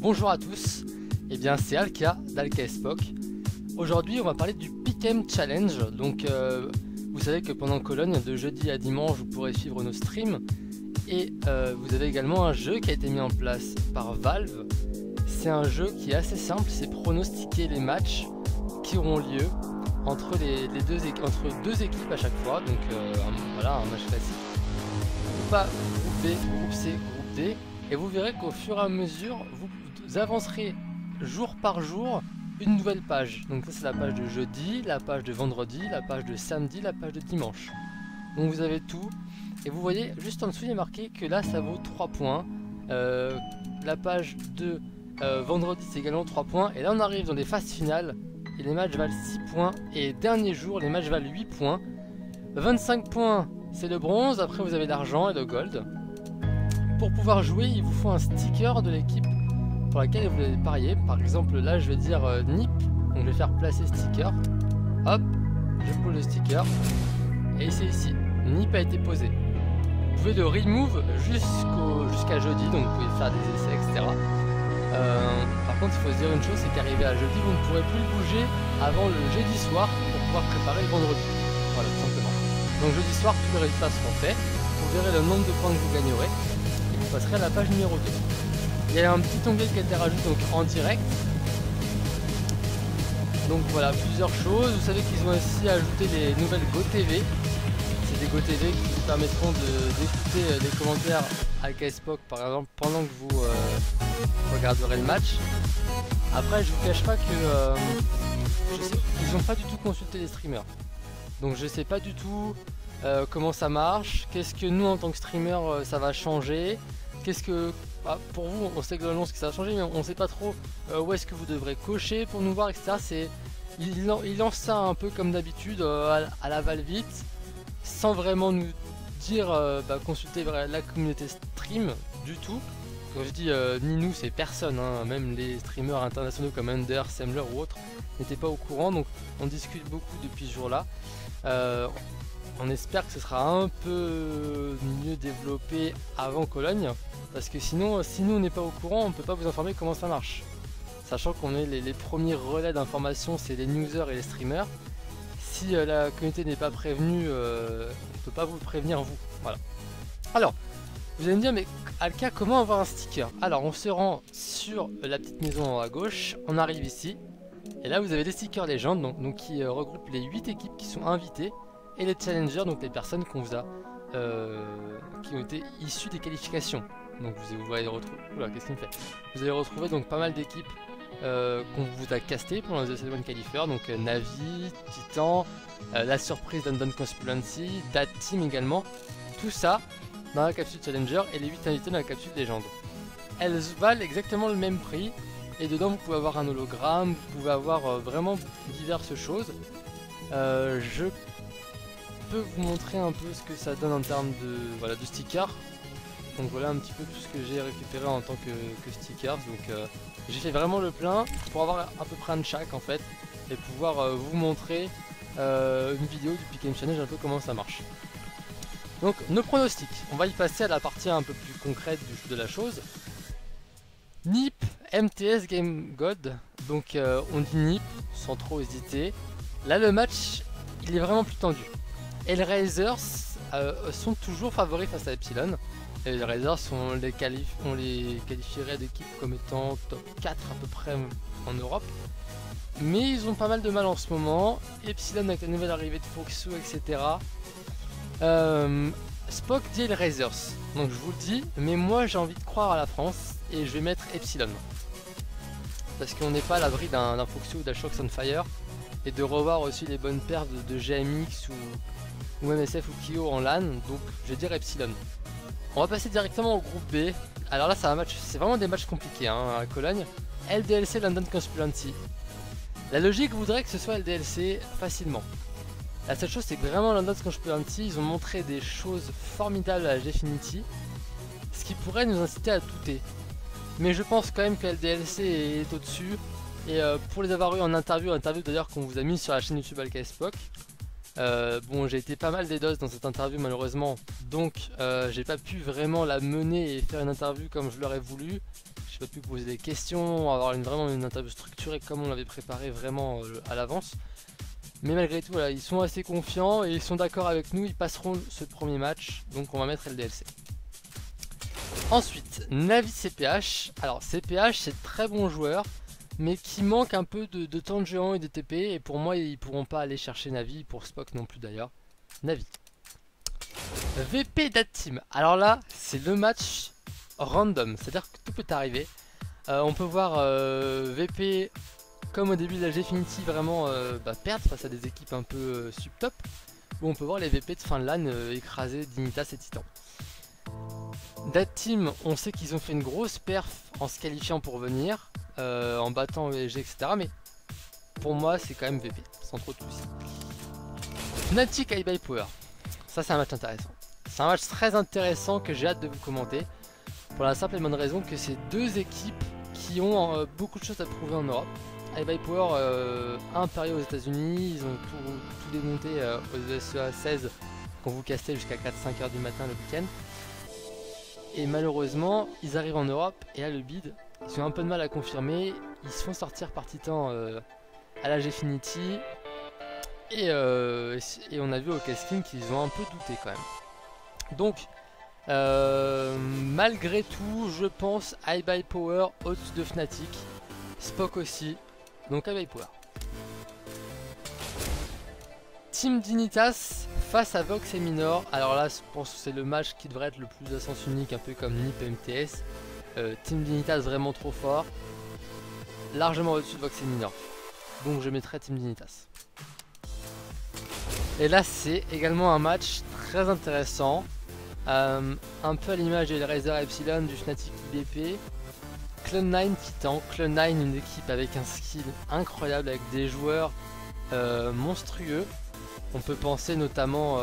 Bonjour à tous, et bien c'est Alka d'Alka Spock. Aujourd'hui on va parler du Pick'em Challenge. Donc vous savez que pendant Cologne, de jeudi à dimanche, vous pourrez suivre nos streams. Et vous avez également un jeu qui a été mis en place par Valve. C'est un jeu qui est assez simple, c'est pronostiquer les matchs qui auront lieu entre deux équipes à chaque fois. Donc voilà, un match classique. Groupe A, groupe B, groupe C, groupe D. Et vous verrez qu'au fur et à mesure, vous avancerez jour par jour une nouvelle page. Donc ça c'est la page de jeudi, la page de vendredi, la page de samedi, la page de dimanche. Donc vous avez tout. Et vous voyez, juste en dessous il est marqué que là ça vaut 3 points. La page de vendredi c'est également 3 points. Et là on arrive dans les phases finales. Et les matchs valent 6 points. Et dernier jour, les matchs valent 8 points. 25 points c'est le bronze. Après vous avez l'argent et le gold. Pour pouvoir jouer, il vous faut un sticker de l'équipe pour laquelle vous allez parier. Par exemple, là, je vais dire NIP. Donc, je vais faire placer sticker. Hop, je pose le sticker. Et c'est ici. NIP a été posé. Vous pouvez le remove jusqu'à jeudi. Donc, vous pouvez faire des essais, etc. Par contre, il faut se dire une chose, c'est qu'arrivé à jeudi, vous ne pourrez plus le bouger avant le jeudi soir pour pouvoir préparer le vendredi. Voilà, tout simplement. Donc, jeudi soir, tous les résultats seront faits. Vous verrez le nombre de points que vous gagnerez. Vous passerez à la page numéro 2. Il y a un petit onglet qui a été rajouté donc en direct. Donc voilà, plusieurs choses. Vous savez qu'ils ont aussi ajouté les nouvelles GoTV. C'est des GoTV qui vous permettront d'écouter les commentaires Alka Spock par exemple pendant que vous regarderez le match. Après je vous cache pas que ils n'ont pas du tout consulté les streamers. Donc je sais pas du tout comment ça marche, qu'est-ce que nous en tant que streamer ça va changer, qu'est-ce que pour vous on sait globalement ce que ça va changer mais on sait pas trop où est-ce que vous devrez cocher pour nous voir, etc. Il lance ça un peu comme d'habitude à la va-vite sans vraiment nous dire consulter la communauté stream du tout. Quand je dis ni nous, c'est personne, hein. Même les streamers internationaux comme Ender, Semler ou autres n'étaient pas au courant, donc on discute beaucoup depuis ce jour là. On espère que ce sera un peu mieux développé avant Cologne, parce que sinon, si nous on n'est pas au courant, on ne peut pas vous informer comment ça marche. Sachant qu'on est les premiers relais d'information, c'est les newsers et les streamers. Si la communauté n'est pas prévenue, on ne peut pas vous prévenir vous. Voilà. Alors, vous allez me dire, mais Alka, comment avoir un sticker? Alors, on se rend sur la petite maison en haut à gauche, on arrive ici, et là vous avez des stickers légendes donc qui regroupent les 8 équipes qui sont invitées. Et les challengers, donc les personnes qu'on vous a qui ont été issues des qualifications. Donc vous allez retrouver. Oula, qu'est-ce qu'il me fait? Vous allez retrouver donc pas mal d'équipes qu'on vous a castées pendant les essais de qualifier. Donc Navi, Titan, la surprise d'Undone Conspiracy, Dat Team également. Tout ça dans la capsule Challenger et les 8 invités dans la capsule Légende. Elles valent exactement le même prix. Et dedans vous pouvez avoir un hologramme, vous pouvez avoir vraiment diverses choses. Je peux vous montrer un peu ce que ça donne en termes de stickers. Donc voilà un petit peu tout ce que j'ai récupéré en tant que stickers. Donc j'ai fait vraiment le plein pour avoir à peu près un de chaque en fait et pouvoir vous montrer une vidéo du Pick'em Challenge un peu comment ça marche. Donc nos pronostics, on va y passer à la partie un peu plus concrète de la chose. NIP MTS Game God, donc on dit NIP sans trop hésiter. Là le match il est vraiment plus tendu. Et les Razors sont toujours favoris face à Epsilon. Et les Razors on les qualifierait d'équipe comme étant top 4 à peu près en Europe. Mais ils ont pas mal de mal en ce moment. Epsilon avec la nouvelle arrivée de Foxu, etc. Spock dit les Razors. Donc je vous le dis, mais moi j'ai envie de croire à la France et je vais mettre Epsilon. Parce qu'on n'est pas à l'abri d'un Foxu ou d'Ashox on Fire. Et de revoir aussi les bonnes perfs de GMX ou MSF ou Kyo en LAN, donc je vais dire Epsilon. On va passer directement au groupe B. Alors là c'est vraiment des matchs compliqués à Cologne. LDLC London Conspiracy. La logique voudrait que ce soit LDLC facilement. La seule chose c'est que vraiment London Conspiracy, ils ont montré des choses formidables à Gfinity, ce qui pourrait nous inciter à douter. Mais je pense quand même que LDLC est au-dessus. Et pour les avoir eu en interview d'ailleurs qu'on vous a mis sur la chaîne YouTube Alka Spock, bon j'ai été pas mal DDoS dans cette interview malheureusement, donc j'ai pas pu vraiment la mener et faire une interview comme je l'aurais voulu. j'ai pas pu poser des questions, avoir vraiment une interview structurée comme on l'avait préparé vraiment à l'avance. Mais malgré tout, voilà, ils sont assez confiants et ils sont d'accord avec nous, ils passeront ce premier match, donc on va mettre LDLC. Ensuite, Navi CPH. Alors CPH c'est de très bons joueurs, mais qui manquent un peu de temps de géant et de TP, et pour moi ils pourront pas aller chercher Navi, pour Spock non plus d'ailleurs. Navi. VP Team. Alors là, c'est le match random, c'est-à-dire que tout peut arriver. On peut voir VP comme au début de la Gfinity vraiment perdre face à des équipes un peu sub-top, ou on peut voir les VP de fin de LAN écraser Dignitas et Titan. Team, on sait qu'ils ont fait une grosse perf en se qualifiant pour venir, en battant ESG, etc. Mais pour moi, c'est quand même VP, sans trop de soucis. Fnatic iBuyPower. Ça, c'est un match intéressant. C'est un match très intéressant que j'ai hâte de vous commenter. Pour la simple et bonne raison que c'est deux équipes qui ont beaucoup de choses à prouver en Europe. iBuyPower a pari aux États-Unis, ils ont tout démonté aux SEA 16 qu'on vous castait jusqu'à 4-5 heures du matin le week-end. Et malheureusement, ils arrivent en Europe et là le bid, ils ont un peu de mal à confirmer. Ils se font sortir par Titan à la Gfinity. Et on a vu au casting qu'ils ont un peu douté quand même. Donc, malgré tout, je pense iBuyPower au-dessus de Fnatic. Spock aussi. Donc iBuyPower. Team Dignitas face à Vox et Minor. Alors là, je pense que c'est le match qui devrait être le plus à sens unique, un peu comme NiP et MTS. Team Dignitas vraiment trop fort. Largement au-dessus de Vox et Minor. Donc je mettrai Team Dignitas. Et là, c'est également un match très intéressant. Un peu à l'image de Razer Epsilon du Fnatic IBP. Cloud9 Titan. Cloud9, une équipe avec un skill incroyable, avec des joueurs monstrueux. On peut penser notamment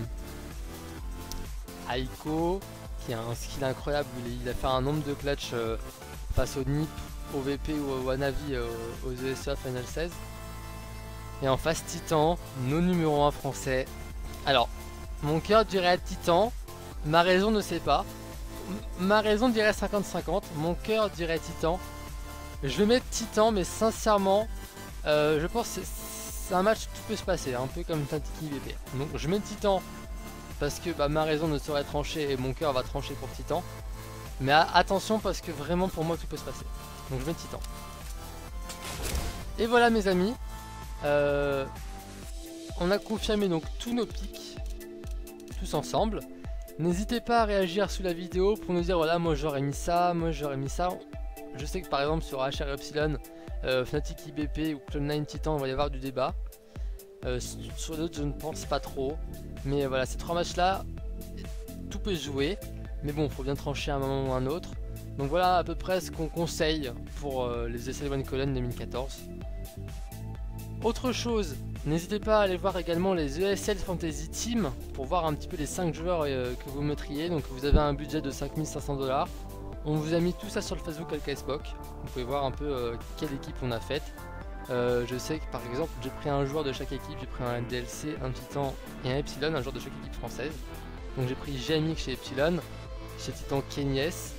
à Ico, qui a un skill incroyable. Il a fait un nombre de clutch face au NiP, au VP ou au Navi aux ESEA Final 16. Et en face Titan, nos numéros 1 français. Alors, mon cœur dirait Titan, ma raison ne sait pas. Ma raison dirait 50-50, mon cœur dirait Titan. Je vais mettre Titan, mais sincèrement, je pense que c'est un match qui peut se passer, un peu comme Fnatic IBP. Donc je mets Titan, parce que ma raison ne saurait trancher et mon cœur va trancher pour Titan. Mais attention, parce que vraiment pour moi tout peut se passer. Donc je mets Titan. Et voilà mes amis. On a confirmé donc tous nos picks, tous ensemble. N'hésitez pas à réagir sous la vidéo pour nous dire voilà, moi j'aurais mis ça, moi j'aurais mis ça. Je sais que par exemple sur HR Epsilon, Fnatic IBP ou Cloud9 Titan, il va y avoir du débat. Sur d'autres, je ne pense pas trop. Mais voilà, ces trois matchs là, tout peut se jouer. Mais bon, il faut bien trancher à un moment ou un autre. Donc voilà à peu près ce qu'on conseille pour les SL1 Cologne 2014. Autre chose, n'hésitez pas à aller voir également les ESL Fantasy Team pour voir un petit peu les 5 joueurs que vous mettriez. Donc vous avez un budget de 5500 $. On vous a mis tout ça sur le Facebook LKSpock. Vous pouvez voir un peu quelle équipe on a faite. Je sais que par exemple j'ai pris un joueur de chaque équipe, j'ai pris un DLC, un Titan et un Epsilon, un joueur de chaque équipe française. Donc j'ai pris Jamik chez Epsilon, chez Titan Kenyes.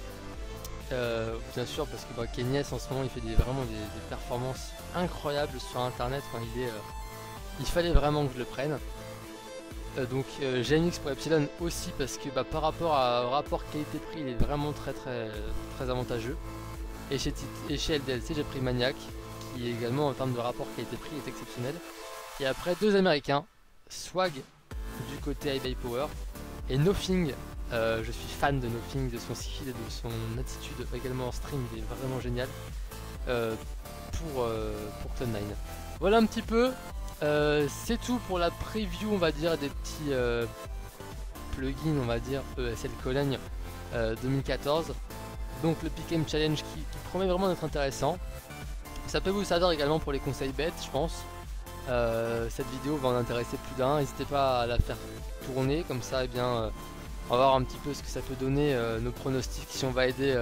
Bien sûr parce que Kenyes en ce moment il fait vraiment des performances incroyables sur internet. Enfin, il fallait vraiment que je le prenne. Donc GMX pour Epsilon aussi parce que par rapport au rapport qualité-prix il est vraiment très avantageux. Et chez LDLC j'ai pris Maniac qui également en termes de rapport qualité-prix est exceptionnel. Et après deux américains, Swag du côté iBuyPower et Nothing. Je suis fan de Nothing, de son skill et de son attitude également en stream, il est vraiment génial pour Cloud9. Voilà un petit peu. C'est tout pour la preview, on va dire, des petits plugins, on va dire, ESL Cologne 2014. Donc le Pick'em Challenge qui promet vraiment d'être intéressant. Ça peut vous servir également pour les conseils bêtes, je pense. Cette vidéo va en intéresser plus d'un. N'hésitez pas à la faire tourner, comme ça, on va voir un petit peu ce que ça peut donner, nos pronostics, si on va aider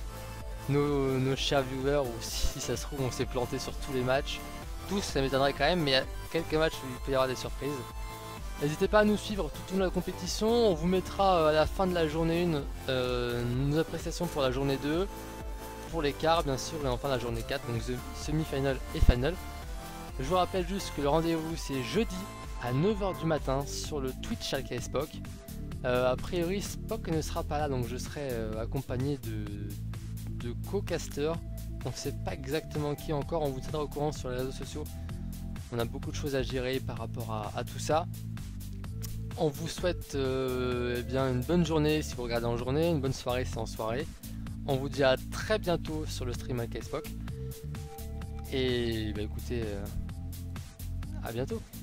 nos chers viewers ou si ça se trouve on s'est planté sur tous les matchs. Tous, ça m'étonnerait quand même, mais il y a quelques matchs où il peut y avoir des surprises. N'hésitez pas à nous suivre tout au long de la compétition. On vous mettra à la fin de la journée 1 nos appréciations pour la journée 2. pour les quarts bien sûr, et enfin la journée 4, donc semi-final et final. Je vous rappelle juste que le rendez-vous c'est jeudi à 9 h du matin sur le Twitch Schalke Spock. A priori Spock ne sera pas là, donc je serai accompagné de co-casters. On ne sait pas exactement qui encore, on vous tiendra au courant sur les réseaux sociaux. On a beaucoup de choses à gérer par rapport à tout ça. On vous souhaite eh bien une bonne journée si vous regardez en journée, une bonne soirée si c'est en soirée. On vous dit à très bientôt sur le stream avec Spock. Et bah écoutez, à bientôt.